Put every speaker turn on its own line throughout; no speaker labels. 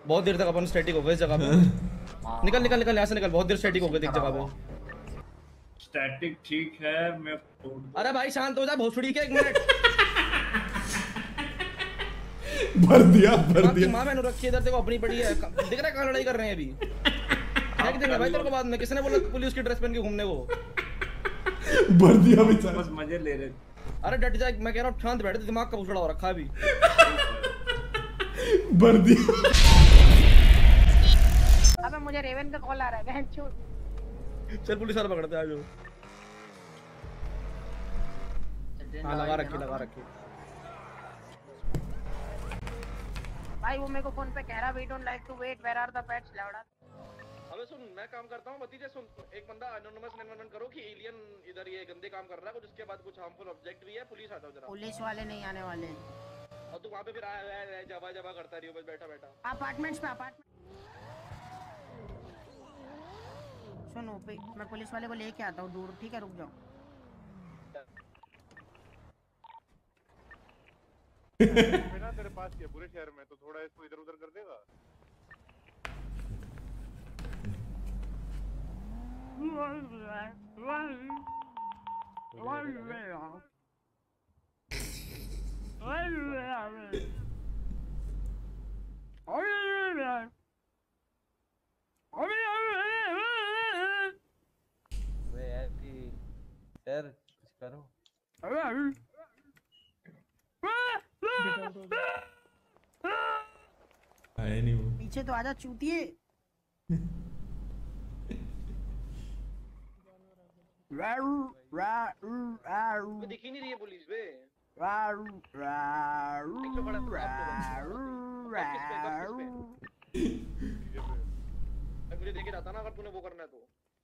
बहुत देर तक अपन स्टैटिक हो गए इस जगह पे। निकल निकल निकल यहाँ से निकल, बहुत देर स्टैटिक हो गए एक जगह पे।
स्टैटिक ठीक है, मैं
अरे भाई शांत हो जा भोसड़ी के, 1 मिनट।
भर दिया
माँ मैंने रखी है इधर, देखो अपनी पड़ी है, दिख रहा है कहाँ लड़ाई कर रहे हैं अभी। फेंक देंगे भाई तेरे को बाद में, किसने बोला पुलिस की ड्रेस पहन के घूमने को।
भर दिया बेचारा,
बस मजे ले रहे।
अरे डट जा, मैं कह रहा हूँ शांत बैठे, दिमाग का भुसड़ा हो रखा है अभी।
भर दिया।
अबे मुझे रेवन का कॉल आ रहा है, बहन चोद।
चल पुलिस वाला पकड़ते हैं, आ जाओ। हाँ लगा रखी।
भाई वो मेरे को फोन पे कह रहा we don't like to wait, where are the pets लौड़ा।
अबे सुन, मैं काम करता हूँ भतीजे, सुन एक बंदा एनोनिमस एनवायरनमेंट करो कि एलियन इधर ये गंदे काम कर रहा है कुछ, उसके बाद कुछ हार्मफुल ऑब्जेक्ट भी है, पुलिस आ जाओ जरा।
पुलिस वाले नहीं आने वाले।
और तू वहाँ पे फिर जबा करता रही हो बस बैठा बैठा।
अपार्टमेंट्स पे अपार्टमेंट। सुनो मैं पुलिस वाले को लेके आता हूँ दूर, ठीक है रुक जाओ।
बिना तेरे पास ये पूरे शहर में तो थोड़ा इसको इधर उधर कर देगा।
यार कुछ करो।
आया नहीं वो।
पीछे तो आजा चूतिए।
दिख ही नहीं रही है पुलिस पे। मुझे देखे रहता ना अगर तूने वो करना है तो।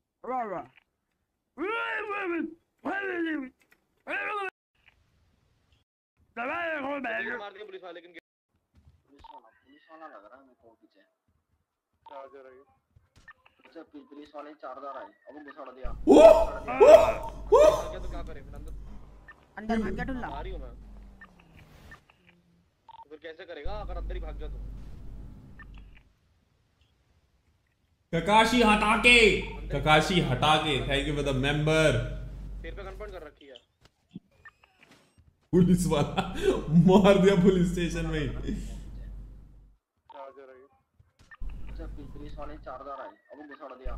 मार दिया पुलिस वाले, लेकिन
पुलिस वाला लग रहा है मेरे को पीछे।
चार्जर है
अच्छा, पुलिस वाले चार्जर आए, अब वो घुसा दिया।
तो क्या करें फिर
अंदर भाग गया टुल्ला।
आ रही हूं मैं, फिर कैसे करेगा अगर अंदर ही भाग गया तो।
ककाशी हटा के thank you for the member.
सिर पे गन पॉइंट कर रखी है।
पुलिस वाला मार दिया पुलिस स्टेशन में।
चार्जर है
अच्छा, पुलिस वाले चार्जर आए, अब वो घुसा दिया।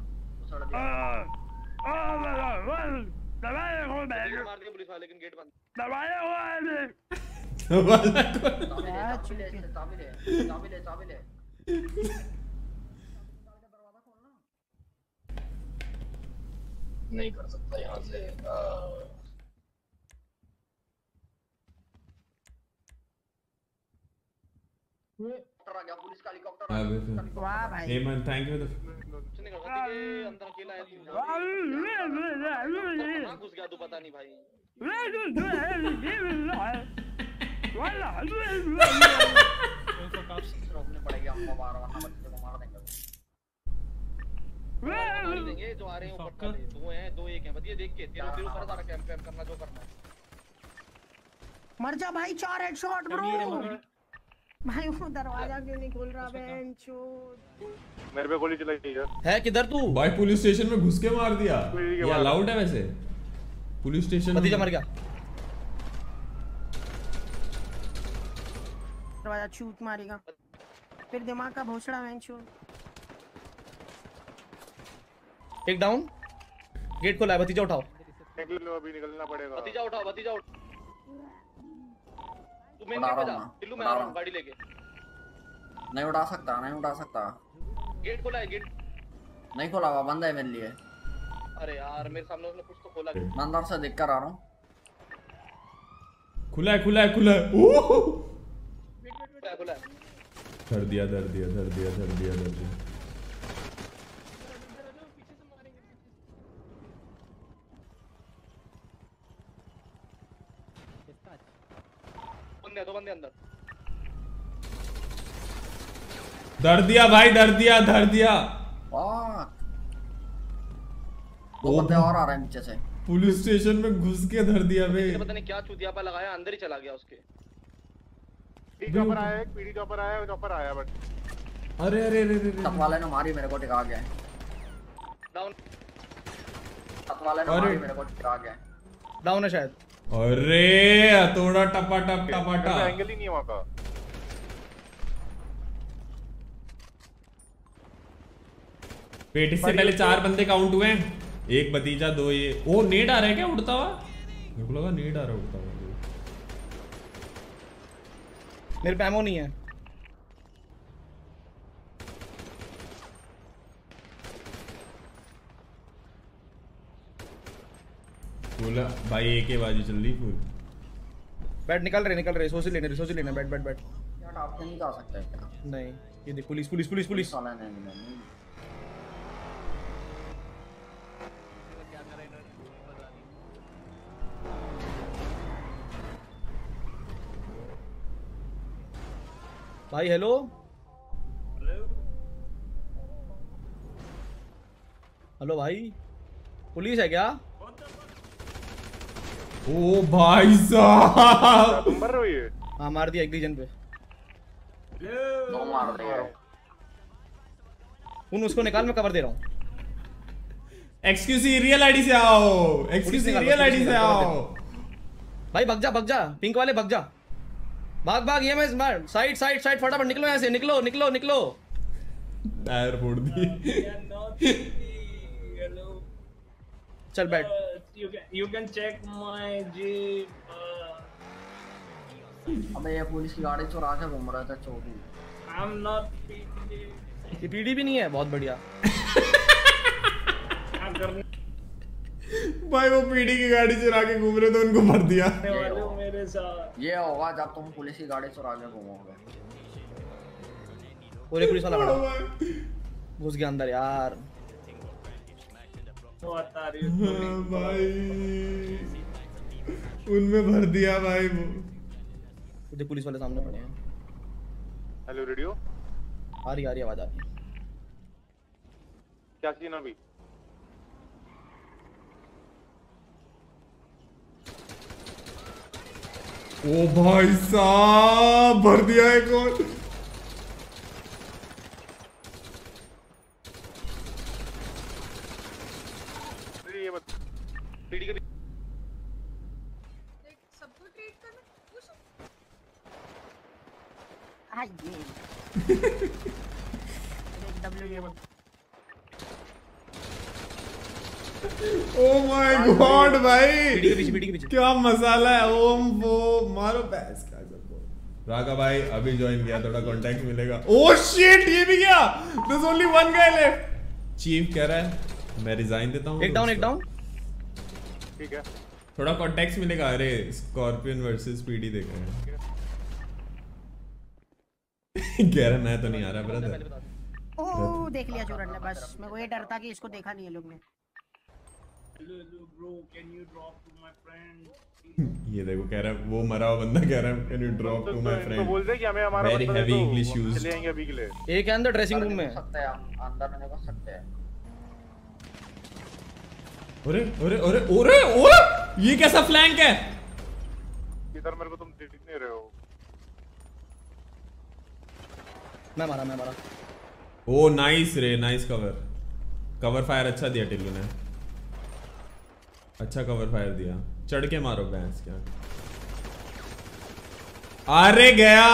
मार दिया पुलिस वाले, लेकिन गेट बंद।
चाबी ले। नहीं कर सकता यहाँ से। आ गया पुलिस का हेलीकॉप्टर।
वाह भाई।
Hemant thank you.
अंदर अकेला है तू। कहाँ घुस गया तू पता नहीं भाई।
रोकनी पड़ेगी हमको, बार वरना बच्चे को मार देंगे।
मार देंगे जो आ रहे हैं ऊपर वाले, 2 हैं 2 1 हैं बतिए देख के तेरे ऊपर सारा कैंप करना जो करना है।
मर जा भाई, 4 हेडशॉट ब्रो। भाई वो दरवाजा क्यों नहीं खोल रहा बेंचोद।
मेरे पे गोली चलाई
है किधर तू
भाई? पुलिस स्टेशन में घुस के मार दिया। ये अलाउड है वैसे पुलिस स्टेशन?
भतीजा मर गया।
दरवाजा छूट मारेगा फिर दिमाग का भोसड़ा बेंचोद।
एक डाउन, गेट खोला है, भतीजा उठाओ।
निकल लो, अभी निकलना पड़ेगा।
भतीजा उठाओ, भतीजा उठाओ। तू मेन गेट पे जा, टिल्लू मैं आ रहा हूं गाड़ी लेके।
नहीं उड़ा सकता।
गेट खोला है, गेट
नहीं खोला हुआ, बंद है मेरे लिए।
अरे यार मेरे सामने उसने कुछ तो खोला।
मैं अंदर से देख कर आ रहा हूँ।
खुला है। खुला है। धर दिया।
दो बंदे अंदर।
धर दिया भाई, धर दिया।
दो बंदे और आ रहे हैं नीचे से।
पुलिस स्टेशन में घुस के धर दिया बे।
पता नहीं क्या चूतियापा लगाया, अंदर ही चला गया उसके।
पीडी चॉपर आया, बट
अरे अरे अरे अरे
छत वाले ने मारी मेरे को टिका गया है।
डाउन।
छत वाले ने मारी मेरे को टिका गया है।
डाउन है शायद।
अरे हथौड़ा टपाटप टपाटा।
एंगल ही नहीं है वहाँ का।
पेट से पहले 4 बंदे काउंट हुए हैं। एक भतीजा 2 ये। ओ नेड आ रहा है क्या उड़ता हुआ? मेरे को लगा नेड आ रहा है उड़ता हुआ।
मेरे पे एमो नहीं है।
फूल भाई एक ही बाजी चल रही फूल।
बैट निकल रहे सोच लेने बैट
यार आप नहीं जा सकते क्या?
नहीं ये देख पुलिस पुलिस पुलिस पुलिस
साला नहीं।
भाई हेलो हेलो भाई पुलिस है क्या?
ओ भाई साहब
तुम मर रहे हो ये?
हाँ मार दिया एक रीजन पे।
दो मार दिया।
उसको निकाल मैं कवर दे रहा हूँ।
एक्सक्यूज रियल आईडी से आओ। एक्सक्यूज रियल आईडी से आओ।
भाई भग जा पिंक वाले भग जा। भाग ये मैं साइड फटाफट निकलो यहाँ से निकलो।
टायर फोड़ दी।
चल बैठ।
You can check my jeep.
अबे ये पुलिस की गाड़ी चुरा के घूम रहा था चोरी।
I'm not.
ये पीडी भी नहीं है। बहुत बढ़िया।
भाई वो पीडी की गाड़ी चुरा के घूम रहे थे उनको भर दिया।
मेरे साथ
ये होगा जब तुम पुलिस की गाड़ी चुरा के घूमोगे।
पूरे पुलिस वाला खड़ा घुस गया अंदर यार।
भाई उनमें भर दिया भाई वो।
देख पुलिस वाले सामने पड़े हैं।
Hello radio.
आ रही आवाज आ रही।
क्या सीन अभी?
ओ भाई साहब भर दिया एक और।
ये मत
पीडी का
सबको ट्रीट करना हाय ये
ओ माय गॉड भाई
पीडी के पीछे
क्या मसाला है। ओम वो मारो बैस का सबको। रागा भाई अभी ज्वाइन किया थोड़ा कांटेक्ट मिलेगा। ओ शिट ये भी गया। There is only one guy left. Chief कह रहा है मैं रिजाइन देता हूं।
एक डाउन
ठीक है।
थोड़ा कॉन्टेक्स्ट मिलेगा। अरे स्कॉर्पियन वर्सेस पीडी देख रहे हैं। कह रहा मैं तो नहीं आ रहा ब्रदर।
ओह देख लिया चोरन ने। बस मेरे को ये डर था कि इसको देखा नहीं है लोग ने।
bro, can you drop to my friend?
ये देखो कह रहा है वो मरा हुआ बंदा कह रहा है can you drop to my
तो
फ्रेंड।
बोल दे कि हमें हमारा
वेरी
बंदा दे
हैवी
दो,
इंग्लिश
हम
यूज।
चले जाएंगे अभी के लिए।
एक है अंदर ड्रेसिंग रूम में।
सकते हैं अंदर नहीं घुस सकते हैं।
अरे अरे अरे अरे ओए ये कैसा फ्लैंक है।
इधर मेरे को तुम दिख नहीं रहे हो।
मैं मारा
ओ नाइस रे नाइस कवर फायर अच्छा दिया टिल्लू ने। अच्छा कवर फायर दिया। चढ़ के मारो भैंस क्या। अरे गया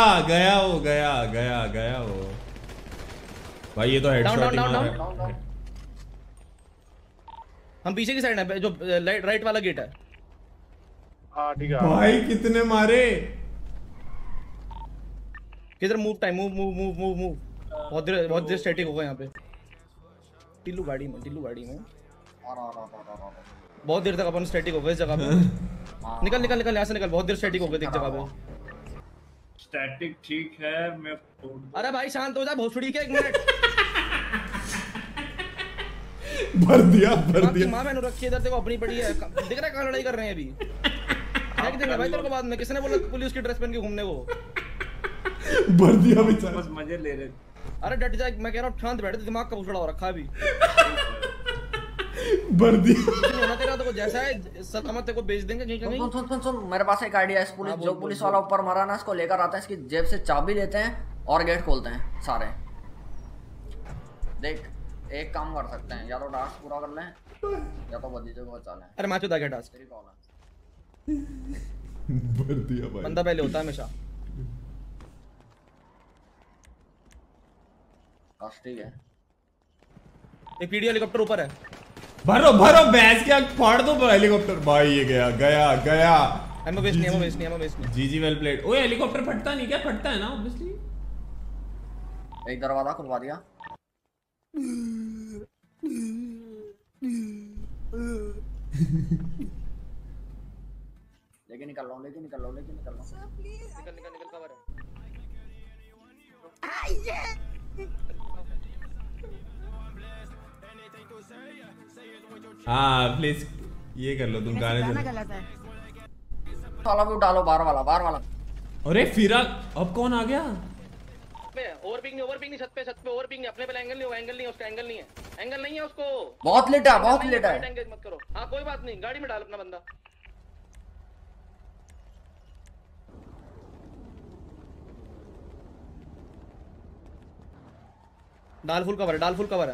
वो भाई। ये तो हेडशॉट ही मारा है।
हम पीछे की साइड है जो राइट वाला गेट है।
हाँ ठीक है।
भाई कितने मारे।
किधर मूव टाइम मूव बहुत देर स्टैटिक होगा यहाँ पे। टिल्लू गाड़ी में बहुत देर तक अपन स्टैटिक हो गए इस जगह पे। निकल यहाँ से निकल। बहुत देर स्टैटिक हो गए एक जगह पे।
Static ठीक है मैं।
अरे भाई शांत हो जा भोसड़ी के 1 मिनट।
भर दिया
माँ मैंने रखी है इधर देखो अपनी पड़ी है। दिख रहा है कहाँ लड़ाई कर रहे हैं अभी। फेंक देंगे भाई तेरे को बाद में। किसने बोला पुलिस की ड्रेस पहन के घूमने को।
भर दिया बेचारा।
बस मजे ले रहे।
अरे डट जा मैं कह रहा हूँ शांत बैठ। दिमाग का उछड़ा हो रखा है अभी।
भर दिया।
नहीं होना तेरा तो जैसा है सलामत तेरे को बेच देंगे कहीं कहीं।
सुन मेरे पास एक आइडिया है। पुलिस जो पुलिस वाला ऊपर मरा ना इसको लेकर आता है। इसकी जेब से चाबी लेते हैं और गेट खोलते हैं सारे। देख एक काम कर सकते हैं, या तो टास्क पूरा कर लें या तो भतीजे को बचा लें।
अरे माचो था क्या टास्क?
तेरी कॉल है।
भर दिया भाई।
बंदा पहले होता है हमेशा।
टास्क ठीक है।
एक पीडी हेलीकॉप्टर ऊपर है।
भरो भरो भैंस क्या फाड़ दो हेलीकॉप्टर भाई। ये गया गया गया।
एमओ वेस्ट नहीं, एमओ वेस्ट नहीं, एमो वेस्ट नहीं।
GG well played. ओए हेलीकॉप्टर फटता नहीं क्या? फटता है ना ऑब्वियसली।
एक दरवाजा खुलवा दिया। लेके निकल रहा हूँ, लेके निकल रहा हूँ, लेके निकल रहा हूँ।
निकल निकल निकल, कवर है।
हाँ प्लीज ये कर लो तुम गाने चलो।
गलत है।
साला भी डालो बाहर वाला, बाहर वाला।
अरे फिरा अब कौन आ गया?
ओवरपिंग नहीं, छत पे ओवरपिंग नहीं। अपने पे एंगल नहीं होगा, एंगल नहीं है उसका, एंगल नहीं है, एंगल नहीं है उसको।
बहुत लेट है, बहुत लेट है।
एंगेज मत करो। हाँ कोई बात नहीं, गाड़ी में डाल अपना बंदा। डाल फुल कवर है, डाल फुल कवर है।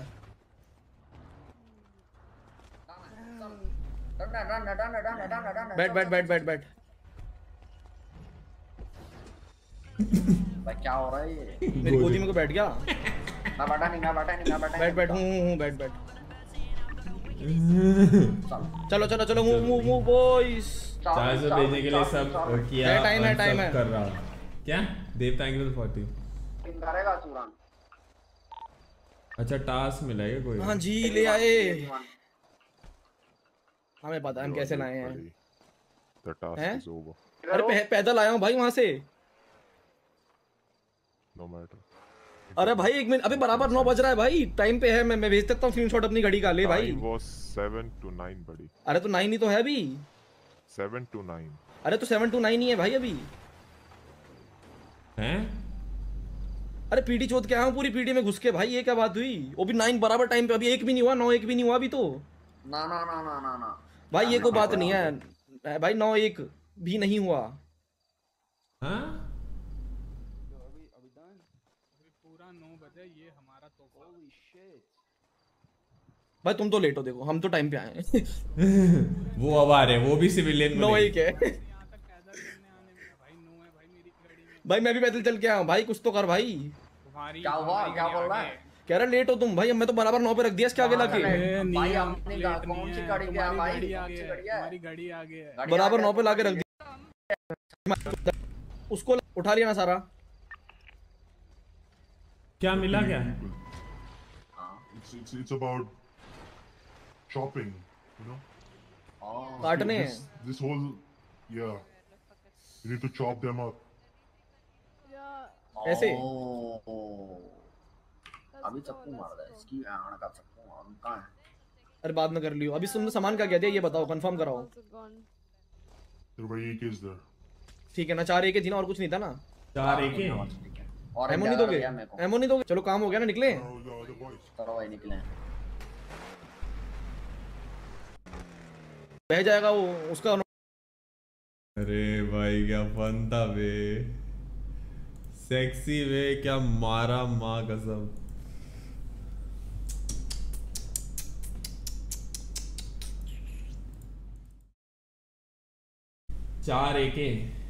बैठ बैठ बैठ बैठ बैठ।
भाई क्या हो रहा है ये?
मेरी गोदी में को बैठ गया।
मैं बैठा नहीं, मैं बैठा नहीं, मैं बैठा
बैठ बैठ हूँ बैठ बैठ। चलो चलो चलो, मूव मूव मूव बॉयज।
400 भेजने के लिए सब किया।
टाइम है, टाइम है।
कर रहा हूँ क्या? Dev thank you 40।
करेगा चूरन।
अच्छा टास्क मिला है कोई?
हाँ जी ले आए। हमें पता है हम कैसे लाए हैं।
The task
हैं?
is over.
अरे पैदल आया हूँ भाई वहां से।
No matter.
अरे भाई एक मिनट, अबे बराबर 9 बज रहा है भाई, टाइम पे है। मैं भेज सकता हूँ स्क्रीनशॉट अपनी घड़ी का। ले भाई।
Time was 7 to 9, buddy.
अरे तो 9 ही तो है अभी।
7 to 9.
अरे तो 7 to 9 ही है भाई अभी।
हैं?
अरे पीडी चोद के आया हूँ पूरी पीडी में घुस के भाई। ये क्या बात हुई? वो भी 9 बराबर टाइम पे। अभी 1 भी नहीं हुआ, 9 1 भी नहीं हुआ अभी तो।
ना ना ना ना ना ना
भाई ये कोई बात नहीं है भाई। 9 1 भी नहीं हुआ।
हाँ?
पूरा 9 बजे ये हमारा तोहफा।
भाई तुम तो लेट हो, देखो हम तो टाइम पे आए हैं।
वो अब आ रहे हैं, वो भी सिविलियन
9 1 है।
यहाँ तक पैदल करने आने में भाई 9 है भाई मेरी गाड़ी में।
भाई मैं भी पैदल चल के आया हूँ भाई, कुछ तो कर भाई।
तुम्हारी
क्या हुआ?
हमारी
क्या
गाड़ी
बोल रहा
आगे
है?
कह रहा लेट हो तुम भाई। मैं तो बराबर 9 पे रख दिया इसके आगे लाके।
भाई अपनी कौन सी गाड़ी पे है भाई?
गाड़ी
कौन
आगे
सी
है,
गाड़ी है?
हमारी गाड़ी आगे है।
गाड़ी
बराबर
आगे
9 पे लाके रख दिया। उसको उठा लिया ना सारा।
क्या मिला क्या?
It's about chopping, you know.
काटने हैं।
This whole, yeah. You need to chop them up.
ऐसे
अभी चप्पू मार दे इसकी आण का चप्पू मार कहां है?
अरे बाद में कर लियो। अभी तुमने सामान क्या दिया ये बताओ, कंफर्म कराओ।
There were AKs there.
ठीक है ना, 4 AK थी ना, और कुछ नहीं था ना?
4 AK।
और
एमो नहीं दोगे? एमो नहीं दोगे? चलो काम हो गया ना, निकले।
Oh, the other boys.
चलो भाई निकले।
बह जाएगा वो उसका।
अरे भाई क्या फन था बे। सेक्सी वे क्या मारा माँ कसम। चार एके।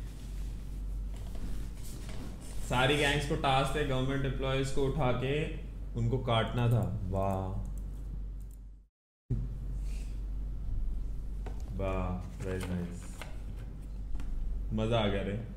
सारी गैंग्स को टास्क है गवर्नमेंट एम्प्लॉयज को उठा के उनको काटना था। वाह वाह वेरी नाइस। मजा आ गया रे।